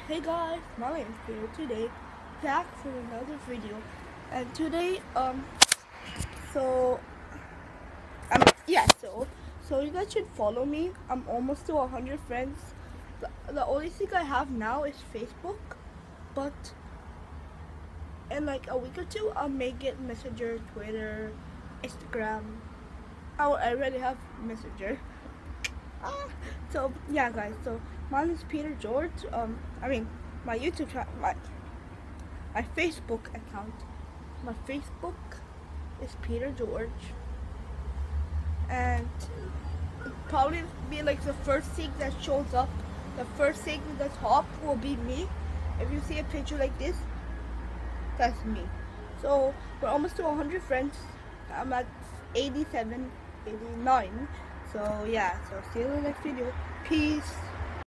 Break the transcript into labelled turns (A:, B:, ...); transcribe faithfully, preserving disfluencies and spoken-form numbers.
A: Hey guys, my name is Peter. Today, back for another video, and today, um, so, um, yeah, so, so you guys should follow me. I'm almost to one hundred friends. The, the only thing I have now is Facebook, but in like a week or two, I'll make it Messenger, Twitter, Instagram. I I already have Messenger. Ah, so yeah, guys. So my name is Peter George. Um, I mean, my YouTube channel, my my Facebook account. My Facebook is Peter George, and probably be like the first thing that shows up. The first thing at the top will be me. If you see a picture like this, that's me. So we're almost to one hundred friends. I'm at eighty-seven, eighty-nine. So yeah. So see you in the next video. Peace.